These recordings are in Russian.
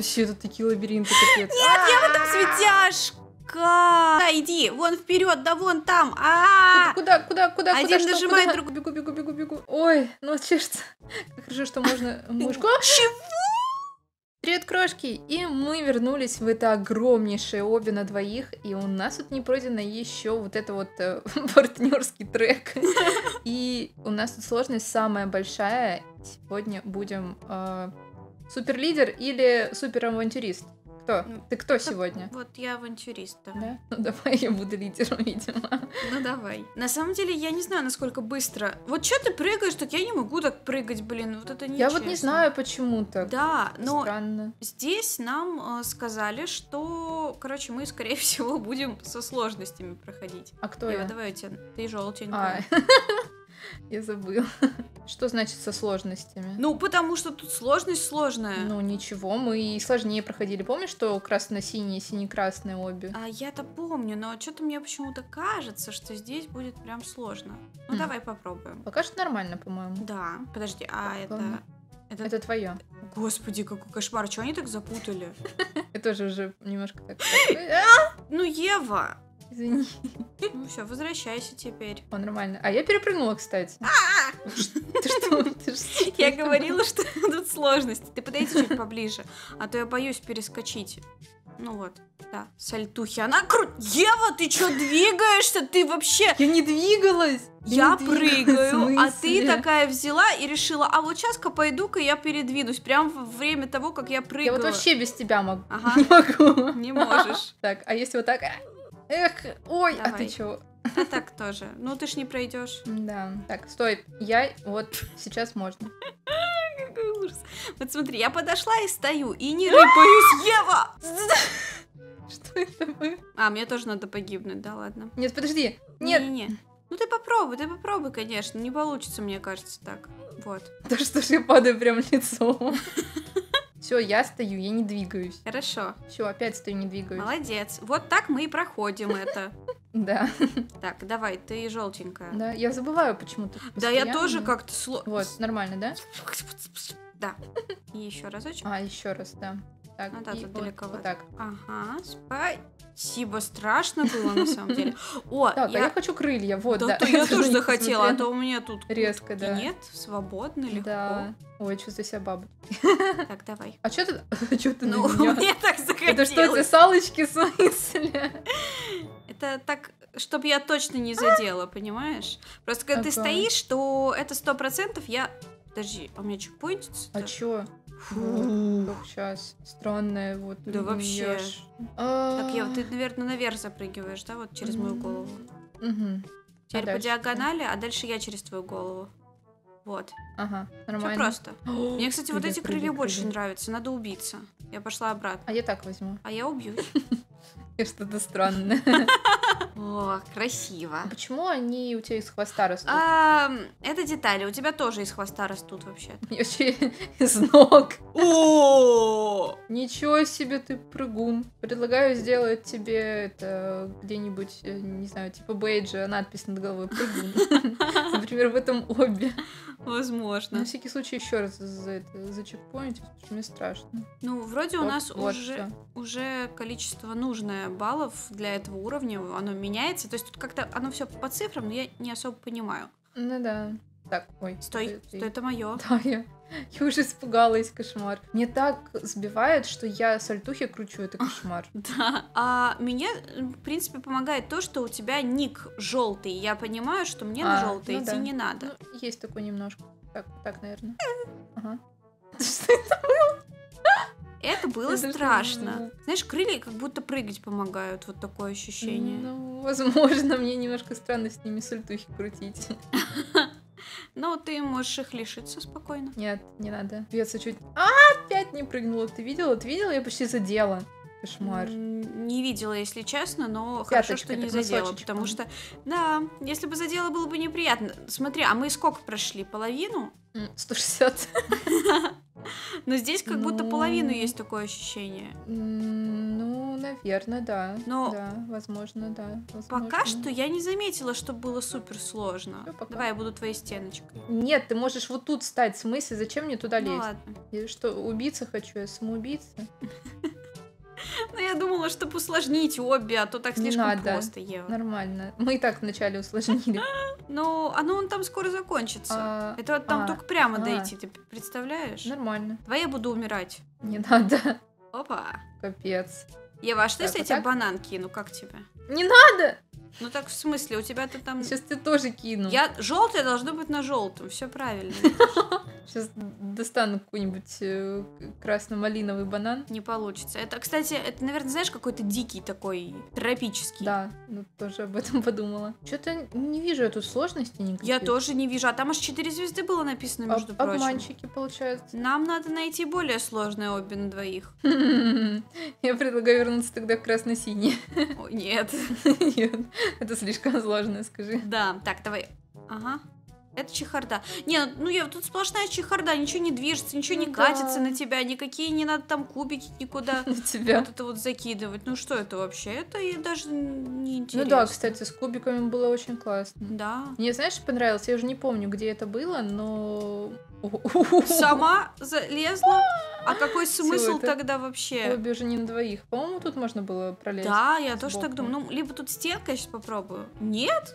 Вообще, тут такие лабиринты, капец. Нет, я в этом светяшка. Да, иди, вон вперед, да вон там. Куда? Один Что, нажимает, куда? другой. Бегу. Ой, ну чешется. Как хорошо, что можно мышку. Чего? Привет, крошки! И мы вернулись в это огромнейшее обе на двоих, и у нас тут не пройдено еще вот это вот партнерский трек. И у нас тут сложность самая большая. Сегодня будем суперлидер или суперавантюрист? Кто? Ты кто сегодня? Вот я авантюрист. Да? Ну давай я буду лидером, видимо. Ну давай. На самом деле я не знаю, насколько быстро. Вот что ты прыгаешь, так я не могу так прыгать, блин. Вот это не Я вот не знаю, почему так. Да, но странно. Здесь нам сказали, что, короче, мы, скорее всего, будем со сложностями проходить. А кто Ева, я? давай ты желтенькая. Я забыла. Что значит со сложностями? Ну, потому что тут сложность сложная. Ну, ничего, мы и сложнее проходили. Помнишь, что красно-синие, сине-красные обе? А я-то помню, но что-то мне почему-то кажется, что здесь будет прям сложно. Ну, давай попробуем. Пока что нормально, по-моему. Да, подожди, Это твое. Господи, какой кошмар, что они так запутали? Я тоже уже немножко так... Ну, Ева! Извини. Ну все, возвращайся теперь. О, нормально. А я перепрыгнула, кстати. Ты что? Я говорила, что тут сложности. Ты подойди чуть поближе, а то я боюсь перескочить. Ну вот, да, сальтухи. Она Ева, ты что двигаешься? Ты вообще... Я не двигалась! Я прыгаю, а ты такая взяла и решила, а вот сейчас-ка пойду-ка я передвинусь. Прям во время того, как я прыгаю. Я вот вообще без тебя могу. Ага. Не могу. Не можешь. Так, а если вот так... Эх, ой, Давай. А ты чё? А так тоже. Ну ты ж не пройдешь. Да. Так, стой. Я вот сейчас можно. Какой ужас. Вот смотри, я подошла и стою, и не рыпаюсь. Ева! Что это было? А, мне тоже надо погибнуть, да ладно. Нет, подожди. Нет. Не. Ну ты попробуй, конечно. Не получится, мне кажется, так. Вот. Да что ж я падаю прям лицом. Все, я стою, я не двигаюсь. Хорошо. Все, опять стою, не двигаюсь. Молодец. Вот так мы и проходим это. Да. Так, давай, ты желтенькая. Да, я забываю почему-то. Да, я тоже как-то Вот, нормально, да? Да. И еще разочек. А, еще раз, да. Так, Ну да, и тут вот, далековато. вот так. Ага, спасибо. Страшно было на самом деле. О, Так, а я хочу крылья, вот, да. Да, я тоже захотела, а то у меня тут резко, да. Нет, свободно, легко. Да. Ой, чувствую себя бабой. Так, давай. А что ты? Чё ты Ну, на меня? мне так захотелось. Это что, эти салочки, в смысле? Это так, чтобы я точно не задела, понимаешь? Просто когда ты стоишь, то это 100% я... Подожди, а у меня чекпоинтится? А чё? Фу. Как сейчас? Странное вот. Да вообще. Так, Ева, ты, наверное, наверх запрыгиваешь, да, вот через мою голову? Угу. Теперь по диагонали, а дальше я через твою голову. Вот. Ага, Всё нормально. просто. Мне, кстати, вот эти крылья больше нравятся. Надо убиться. Я пошла обратно. А я так возьму. А я убьюсь. И что-то странное. О, красиво. А почему они у тебя из хвоста растут? Это детали. У тебя тоже из хвоста растут вообще. Я вообще из ног. О! Ничего себе ты прыгун. Предлагаю сделать тебе это где-нибудь, не знаю, типа бейджа, надпись над головой прыгун. Например, в этом обе. Возможно. На всякий случай еще раз зачекпоинтить, потому что мне страшно. Ну, вроде у нас вот уже количество нужное баллов для этого уровня, оно меняется. То есть тут как-то оно все по цифрам, но я не особо понимаю. Ну да. Так, ой. Стой, это мое. Да, я уже испугалась, кошмар. Мне так сбивает, что я сальтухи кручу, это кошмар. Да. А мне, в принципе, помогает то, что у тебя ник желтый. Я понимаю, что мне на желтый идти не надо. Ну, есть такой немножко. Так, наверное. Ага. Что это было? Это было страшно. Знаешь, крылья как будто прыгать помогают. Вот такое ощущение. Ну, возможно, мне немножко странно с ними сальтухи крутить. Но ты можешь их лишиться спокойно. Нет, не надо. Бьется чуть. Опять не прыгнула. Ты видела? Я почти задела. Кошмар. Не видела, если честно, но Пяточка, хорошо, что не так, задела, носочек, потому что, да, если бы задела, было бы неприятно. Смотри, а мы сколько прошли? Половину? 160. Но здесь как будто половину есть такое ощущение. Ну, наверное, да. Но Да, возможно, да. пока возможно. что я не заметила, что было супер сложно. Всё, пока. Давай, я буду твоей стеночкой. Нет, ты можешь вот тут стать. В смысле, зачем мне туда Ну лезть? ладно. Я что, убийца хочу? Я самоубийца? Ну, я думала, чтобы усложнить обе, а то так Не слишком надо. просто, Ева. Нормально. Мы и так вначале усложнили. Ну, оно там скоро закончится. Это вот там только прямо дойти, ты представляешь? Нормально. Давай я буду умирать. Не надо. Опа. Капец. Ева, а что Так, если я вот тебе так? банан кину? Как тебе? Не надо! Ну так в смысле, у тебя-то там... Сейчас ты тоже кину. Желтое должно быть на желтом, все правильно. Сейчас достану какой-нибудь красно-малиновый банан. Не получится. Это, кстати, это, наверное, знаешь, какой-то дикий такой, тропический. Да, ну тоже об этом подумала. Что-то не вижу я тут сложностей никаких. Я тоже не вижу. А там аж 4 звезды было написано, между прочим. Обманщики, получается. Нам надо найти более сложное обе на двоих. Я предлагаю вернуться тогда к красно-синий. О, нет. Нет, это слишком сложно, скажи. Да, так, давай. Ага. Это чехарда. Не, ну я тут сплошная чехарда, ничего не движется, ничего не Ну катится да. на тебя, никакие не надо там кубики никуда На тебя. вот это вот закидывать. Ну что это вообще? Это и даже не Ну интересно. да, кстати, с кубиками было очень классно. Да. Мне, знаешь, понравилось? Я уже не помню, где это было, но... Сама залезла? А какой смысл это тогда вообще? Обе уже не на двоих. По-моему, тут можно было пролезть. Да, я тоже сбоку. так думаю. Ну, либо тут стенка, я сейчас попробую. Нет?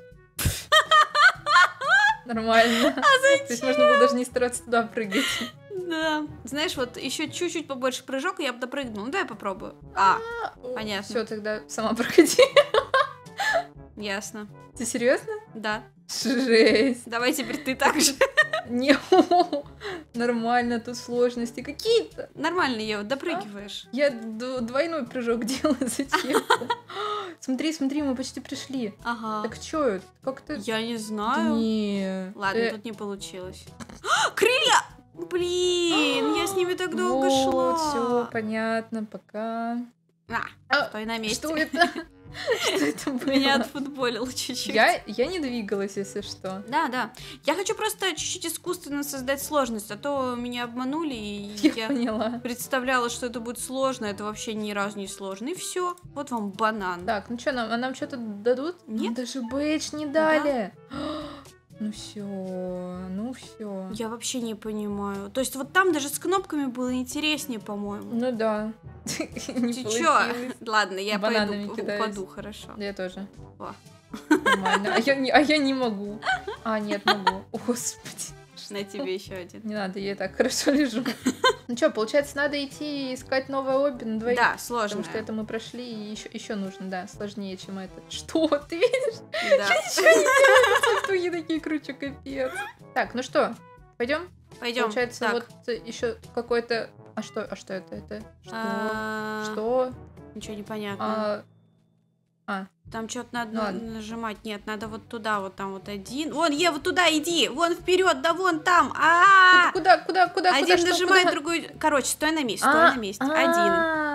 Нормально. То есть можно было даже не стараться туда прыгать. Да. Знаешь, вот еще чуть-чуть побольше прыжок, и я бы допрыгнула. Ну, давай я попробую. Понятно. Все, тогда сама проходи. Ясно. Ты серьезно? Да. Жесть. Давай теперь ты так же. Не, нормально, тут сложности какие-то. Нормально, Ева, допрыгиваешь. Я двойной прыжок делаю, зачем? Смотри, смотри, мы почти пришли. Ага. Так что это? Как-то... Я не знаю. Не. Ладно, тут не получилось. Крылья! Блин, я с ними так долго Вот, шла. все понятно, пока. Стой на месте. Что это? Что это было? Меня отфутболило чуть-чуть. Я не двигалась, если что. Да, да. Я хочу просто чуть-чуть искусственно создать сложность, а то меня обманули, и Я поняла. представляла, что это будет сложно, это вообще ни разу не сложно. И все. Вот вам банан. Так, ну что, нам что-то дадут? Нет. Нам даже бэдж не дали. Ну все. Я вообще не понимаю. То есть вот там даже с кнопками было интереснее, по-моему. Ну да. Не Ты чё? получилось. Ладно, я Бананами пойду кидаюсь. упаду, хорошо. Я тоже. О. Нормально. А я не могу. А, нет, могу. О, Господи. На тебе еще один. Не надо, я и так хорошо лежу. Ну что, получается, надо идти искать новое обе на двоих. Да, сложно. Потому что это мы прошли, и еще нужно, да, сложнее, чем это. Что? Ты видишь? Да. Цветухи такие круче, капец. Так, ну что, пойдем? Пойдем. Получается, Так. вот еще какой-то... А что это? Это что? Что? Ничего не понятно. А, Там что-то надо Ладно. нажимать. Нет, надо вот туда, вот там вот один. Вон, Ева, туда иди! Вон вперед, да вон там! куда? Один что, нажимает, куда? другой. Короче, стой на месте, стой на месте. Один,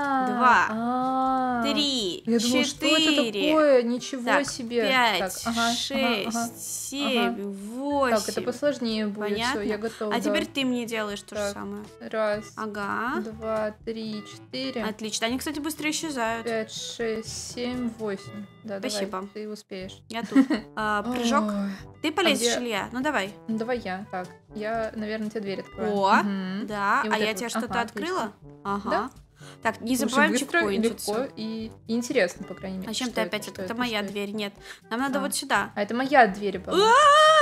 два, 3, Я думала, что это 4, такое? Ничего так, себе. 5, Так, ага, 6, ага. 7, 8. Так, это посложнее будет. Понятно? Все, я готова. А да. теперь ты мне делаешь то же Так. самое. Раз, Ага. 2, 3, 4, Отлично. Они, кстати, быстрее исчезают. 5, 6, 7, 8. Да, Спасибо. давай, ты успеешь. Я тут. Прыжок. Ой, Ты полезешь, где- Илья? Ну давай. ну давай я. Так, я, наверное, тебе дверь открою. О, Мгм. да. И А вот я это тебе вот. что-то Ага, открыла? Ага. Да. Так, не Слушай, забываем быстро, чекпоинтиться. легко и интересно, по крайней мере. А чем Что ты опять? что Это моя что дверь. Нет. Нам надо А. вот сюда. А это моя дверь была.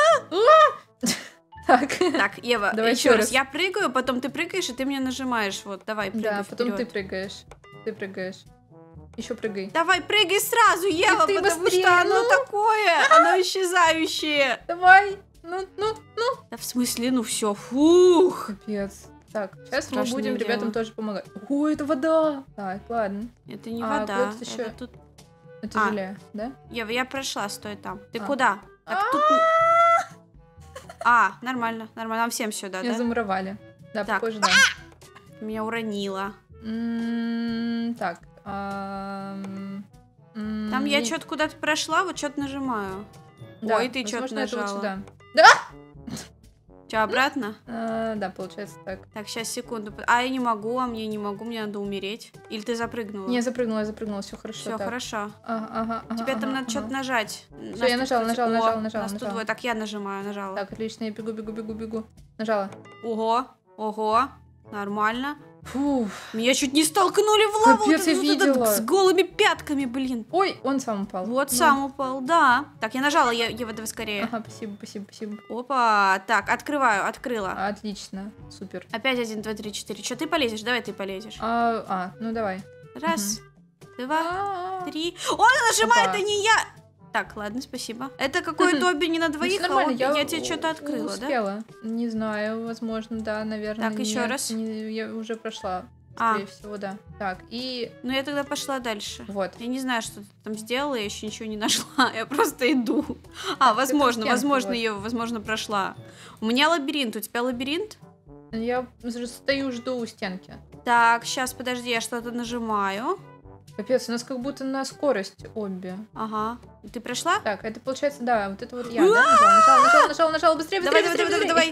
Так. Так, Ева, Давай еще ещё раз. раз. Я прыгаю, потом ты прыгаешь, и ты мне нажимаешь. Вот, давай, прыгай Да, потом ты вперед. прыгаешь. Ты прыгаешь. Еще прыгай. Давай, прыгай сразу, Ева, ты потому быстрее, что оно ну. такое, оно исчезающее. Давай. Ну. Да в смысле, ну все, фух. Капец. Так, сейчас мы Страшное будем дело. ребятам тоже помогать. О, это вода. Так, ладно. Это не А, вода, куда-то ещё- это тут... Это А. желе, да? Ева, я прошла, стой там. Ты А. куда? Так, тут... Нормально, нормально, нам всем сюда, Меня да? замуровали. Да, Так. похоже, да. Меня уронило. Так. Там я что-то куда-то прошла, вот что-то нажимаю. Да, Ой, ты что-то возможно, это вот нажала. сюда. Че, обратно? Да, получается так. Так, сейчас, секунду. А я не могу, мне надо умереть. Или ты запрыгнула? Не, я запрыгнула, все хорошо. Все хорошо. Ага. Тебе там надо что-то нажать. Все, я нажала. Нас тут двое. Так, я нажала. Так, отлично, я бегу. Нажала. Ого. Нормально. Фу. Меня чуть не столкнули в лаву. Капец, я видела. С голыми пятками, блин. Ой, он сам упал. Вот сам упал, да. Так, я нажала, Ева, давай скорее. Ага, спасибо. Опа, так, открыла. Отлично, супер. Опять 1, 2, 3, 4. Че, ты полезешь? Давай ты полезешь. Ну давай. Раз, два, три. Он нажимает, а не я. Так, ладно, спасибо. Это какое-то обе не на двоих, нормально, я тебе что-то открыла, успела. Да? Не знаю, возможно, да, наверное. Так, еще раз. Я уже прошла. Скорее всего, да. Так, и... Ну, я тогда пошла дальше. Вот. Я не знаю, что ты там сделала, я еще ничего не нашла. Я просто иду. Возможно, Ева, возможно, прошла. У меня лабиринт. У тебя лабиринт? Я стою, жду у стенки. Так, сейчас, подожди, я что-то нажимаю. Капец, у нас как будто на скорость обе. Ага. Ты прошла? Так, это получается, да, вот это вот я, да? Нажала, быстрее. Давай.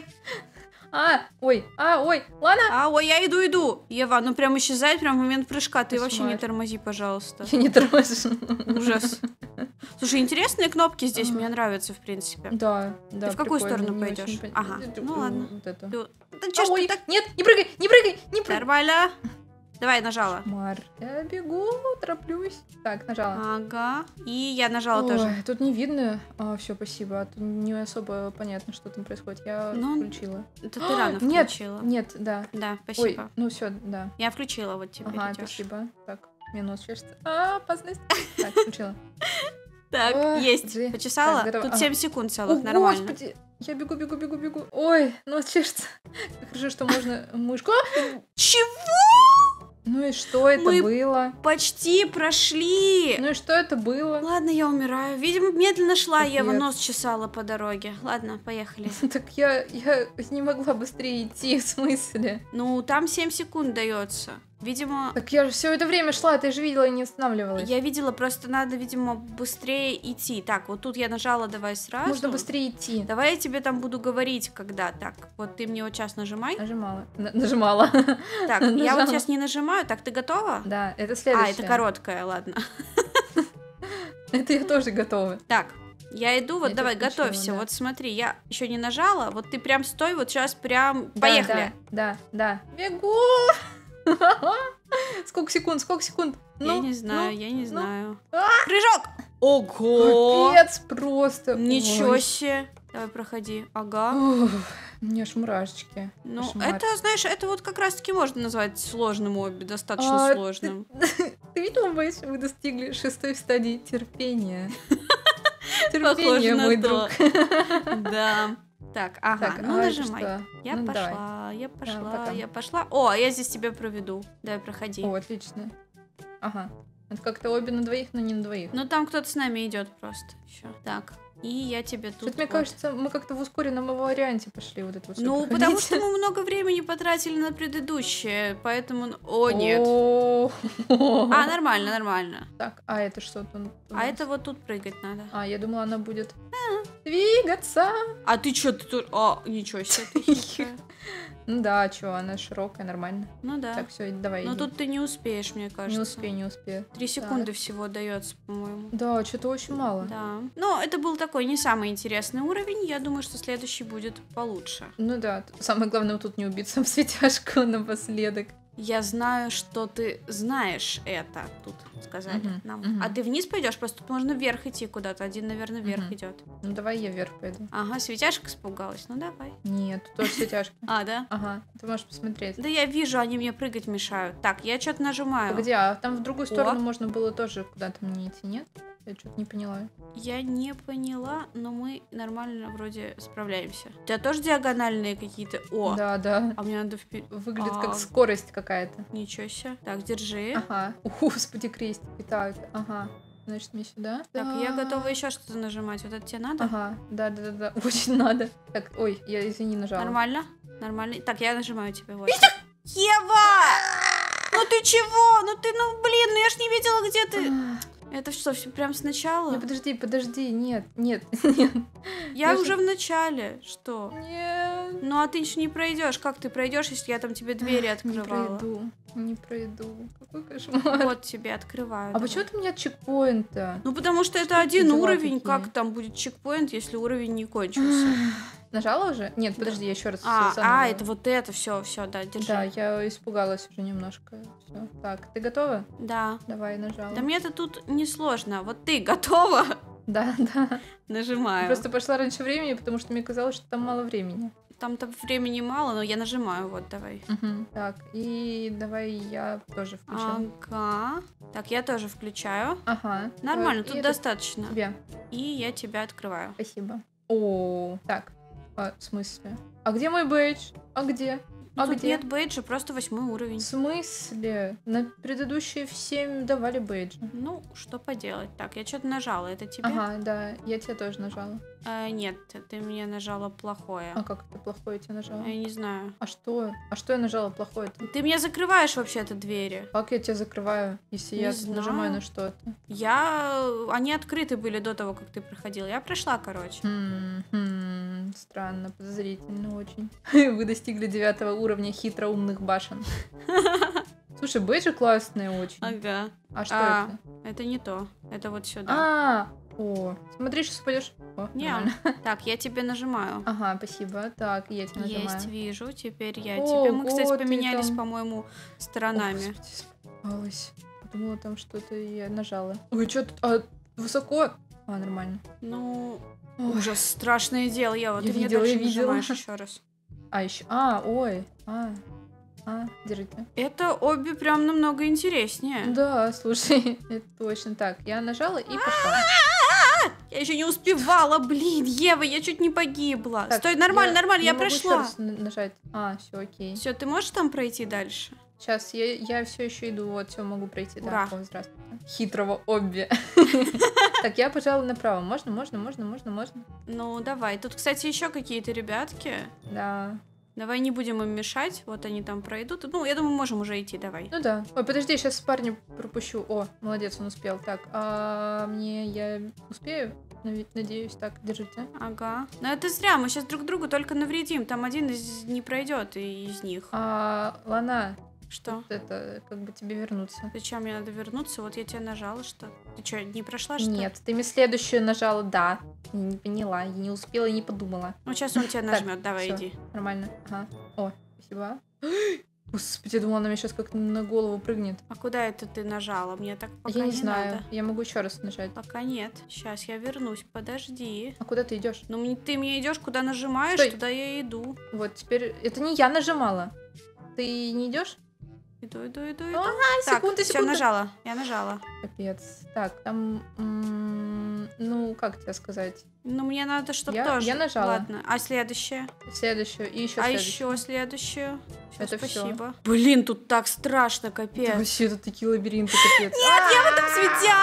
Ой, Лана! Ой, я иду. Ева, ну прям исчезает прям в момент прыжка. Ты Кошмар. вообще не тормози, пожалуйста. Я не тормозжу. Ужас. Слушай, интересные кнопки здесь, мне нравятся, в принципе. Да. Ты в какую сторону пойдешь? Ага, ну ладно. Вот это. Да чё ж ты так... Нет, не прыгай! Нормально. Давай, нажала. Кошмар. Я бегу, тороплюсь. Так, нажала. Ага. И я нажала тоже. Тут не видно. Все, спасибо. Тут не особо понятно, что там происходит. Я включила. Это ты рано Нет, включила. Нет, да. Да, спасибо. Ой, ну все, да. Я включила, вот теперь идёшь. Спасибо. Так, минус чешется. Опасность. Так, включила. Так, есть. Почесала? Так, тут 7 секунд целых, нормально. Господи. Я бегу. Ой, нос чешется. Хорошо, что можно мышку. Чего? Ну и что это было? Почти прошли. Ну и что это было? Ладно, я умираю. Видимо, медленно шла, Капец. Ева нос чесала по дороге. Ладно, поехали. Так я не могла быстрее идти, в смысле? Ну, там 7 секунд дается. Видимо... Так я же все это время шла, ты же видела и не останавливалась. Я видела, просто надо, видимо, быстрее идти. Так, вот тут я нажала, давай сразу. Нужно быстрее идти. Давай я тебе там буду говорить, когда. Так, вот ты мне вот сейчас нажимай. Нажимала. Так, я вот сейчас не нажимаю. Так, ты готова? Да, это следующее. Это короткая, ладно. Это я тоже готова. Так, я иду, вот давай, готовься. Вот смотри, я еще не нажала. Вот ты прям стой, вот сейчас прям... Поехали. Да. Бегу! Сколько секунд? Я не знаю. Прыжок! Ого! Капец просто. Ничего себе. Давай, проходи. Ага. Мне аж мурашечки. Ну, Кошмар. это, знаешь, это вот как раз-таки можно назвать сложным обе, достаточно сложным. Ты видела, боюсь, вы достигли 6-й стадии терпения. Терпение, мой друг. Да. Так, ну нажимай. Я пошла. О, я здесь тебя проведу. Давай, проходи. О, отлично. Ага. Это как-то обе на двоих, но не на двоих. Ну там кто-то с нами идет просто. Еще. Так. И я тебе тут... Мне кажется, мы как-то в ускоренном варианте пошли вот это вот. Ну, потому что мы много времени потратили на предыдущее, поэтому... О, нет. Нормально. Так, это что тут? Это вот тут прыгать надо. Я думала, она будет двигаться. А ты что, ты тут... Ничего себе, ты хитрая. Ну да, что, она широкая, нормально. Ну да. Так, все, давай. Но тут ты не успеешь, мне кажется. Не успею. 3 секунды всего дается, по-моему. Да, что-то очень мало. Да. Но это был такой не самый интересный уровень. Я думаю, что следующий будет получше. Ну да, самое главное вот тут не убиться в светяшку напоследок. Я знаю, что ты знаешь это, тут сказали нам. А ты вниз пойдешь? Просто тут можно вверх идти куда-то. Один, наверное, вверх идет. Ну давай я вверх пойду. Ага, светяшка испугалась. Ну давай. Нет, тут тоже светяшка. Да? Ага, ты можешь посмотреть. Да я вижу, они мне прыгать мешают. Так, я что-то нажимаю. Погоди, там в другую сторону можно было тоже куда-то мне идти, нет? Я что-то не поняла. Я не поняла, но мы нормально вроде справляемся. У тебя тоже диагональные какие-то? Да. А мне надо вперед. Выглядит как скорость какая-то. Ничего себе. Так, держи. Ага. Господи, крестики. Так, ага. Значит, мне сюда. Так, я готова еще что-то нажимать. Вот это тебе надо? Ага, да. Очень надо. Так, ой, я, извини, нажала. Нормально? Так, я нажимаю тебе. Вот. Ева! Ну ты чего? Блин, я ж не видела, где ты. Это что, все прям сначала? Не, подожди, нет. Я уже в начале. Что? Нет. Ну а ты ж не пройдешь. Как ты пройдешь, если я там тебе двери открывала? Не пройду. Какой кошмар. Вот тебе открываю. А почему-то у меня чекпоинта? Ну потому что это Что один за дела уровень. такие? Как там будет чекпоинт, если уровень не кончился? Нажала уже? Нет, подожди, я еще раз заново. Это вот это, все, да, держи. Да, я испугалась уже немножко. Всё. Так, ты готова? Да. Давай, нажала. Да мне-то тут не сложно. Вот ты готова? Да. Нажимаю. Просто пошла раньше времени, потому что мне казалось, что там мало времени. Там-то времени мало, но я нажимаю, вот, давай. Так, и давай я тоже включу. Ага. Так, я тоже включаю. Ага. Нормально, И тут это достаточно. тебе. И я тебя открываю. Спасибо. О, так. В смысле? А где мой бейдж? А где? Ну, А тут где? нет бейджа, просто 8 уровень. В смысле? На предыдущие всем давали бейджи. Ну, что поделать. Так, я что-то нажала, это тебе? Ага, да, я тебе тоже нажала. Нет, ты мне нажала плохое. А как это плохое тебе нажала? Я не знаю. А что? А что я нажала плохое-то? Ты мне закрываешь вообще-то двери. Как я тебя закрываю, если Не я знаю. нажимаю на что-то? Они открыты были до того, как ты проходила. Я прошла, короче. Странно, подозрительно очень. Вы достигли 9 уровня хитроумных башен. Слушай, бейджи классные очень. Ага. А что это? Это не то. Это вот сюда. О, смотри, сейчас упадешь. О, Не. нормально. Так, я тебе нажимаю. Ага, спасибо. Так, я тебе нажимаю. Есть, вижу. Теперь я Ого, тебе. Мы, кстати, ты поменялись, там- по-моему, О, сторонами. Господи, испугалась. Думала, там что-то я нажала. Ой, что тут? Высоко? Нормально. Ну, Ой. ужас, страшное дело. Ева, Я ты мне видела, дальше я видела. нажимаешь еще раз. Еще. Держите. Это обе прям намного интереснее. Да, слушай, это точно так. Я нажала и пошла. Я еще не успевала, блин, Ева, я чуть не погибла. Так, Стой, нормально, я могу еще прошла. раз нажать. Все, окей. Все, ты можешь там пройти дальше? Сейчас, я все еще иду, вот, все, могу пройти. Ура. Да, здравствуйте. Хитрого обби. Так, я, пожалуй, направо. Можно? Ну, давай. Тут, кстати, еще какие-то ребятки. Да. Давай не будем им мешать. Вот они там пройдут. Ну, я думаю, можем уже идти, давай. Ну да. Ой, подожди, сейчас парня пропущу. О, молодец, он успел. Так, я успею? Надеюсь. Так, держите. Ага. Но это зря, мы сейчас друг другу только навредим. Там один не пройдет из них. Лана, Что? это, как бы тебе вернуться. Зачем мне надо вернуться? Вот я тебе нажала, что? Ты что, не прошла, что ли? Нет, ты мне следующую нажала, да. Я не поняла, я не успела и не подумала. Ну, сейчас он тебя нажмет, давай, всё. иди. Нормально. Ага. О, спасибо. Господи, я думала, она мне сейчас как на голову прыгнет. А куда это ты нажала? Мне так пока Я не не знаю. надо. Я могу еще раз нажать. Пока нет. Сейчас я вернусь, подожди. А куда ты идешь? Ну, ты мне идешь, куда нажимаешь, Стой. туда я и иду. Вот теперь. Это не я нажимала. Ты не идешь? Иду. Так, Так, все, секунда. нажала. Я нажала. Капец. Так, там. Ну, как тебе сказать? Ну, мне надо, чтобы Я тоже. нажала. Ладно. А следующее? Следующую и еще А следующую. еще следующее? Всё, Это всё. спасибо. Блин, тут так страшно, Это капец. вообще это такие лабиринты, капец. Нет, я в этом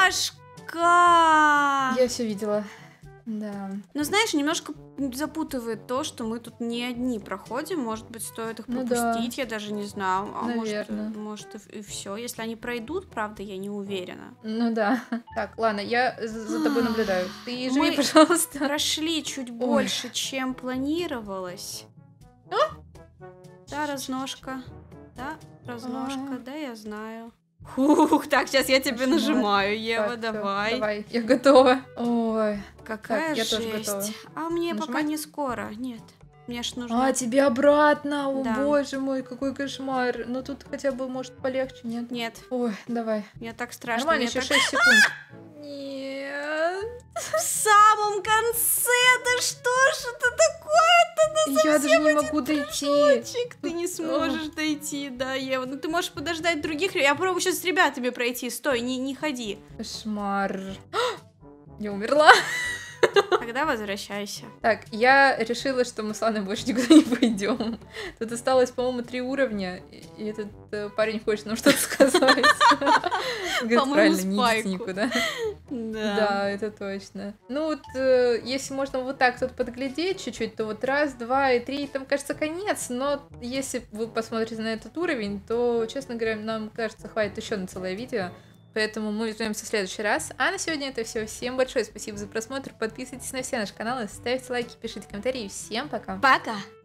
светяшка. Я все видела. Да. Ну, знаешь, немножко запутывает то, что мы тут не одни проходим. Может быть, стоит их Ну да. пропустить, я даже не знаю. А Наверно. может и все. Если они пройдут, правда, я не уверена. Ну да. Так, ладно, я за тобой наблюдаю. Ты живи, Мы- пожалуйста. Прошли чуть больше, чем планировалось. Да, разножка. Да, разножка. Да, я знаю. Хух, так, сейчас я тебе Кошмар. нажимаю, Ева, Так, всё, давай. Давай, я готова. Ой. Какая Так, я тоже жесть. готова. А мне пока Нажимать? не скоро. Нет. Мне ж нужно. Тебе обратно. О, Да. боже мой, какой кошмар. Ну тут хотя бы, может, полегче, нет? Нет, Ой, давай. мне так страшно. Нормально, мне еще так- 6 секунд. Нет. В самом конце, да что ж это такое-то? Я даже не могу дойти. Чик, ты не сможешь дойти, да, Ева. Ну ты можешь подождать других. Я пробую сейчас с ребятами пройти. Стой, не ходи. Кошмар. Я умерла. Тогда возвращайся. Так, я решила, что мы с Ланой больше никуда не пойдем. Тут осталось, по-моему, 3 уровня, и этот парень хочет нам что-то сказать. Говорит, По-моему, правильно, не идите спайку. никуда. Да. Да, это точно. Ну вот, если можно вот так тут подглядеть чуть-чуть, то вот 1, 2 и 3, там, кажется, конец, но если вы посмотрите на этот уровень, то, честно говоря, нам, кажется, хватит еще на целое видео. Поэтому мы вернемся в следующий раз. А на сегодня это все. Всем большое спасибо за просмотр. Подписывайтесь на все наши каналы, ставьте лайки, пишите комментарии. Всем пока! Пока!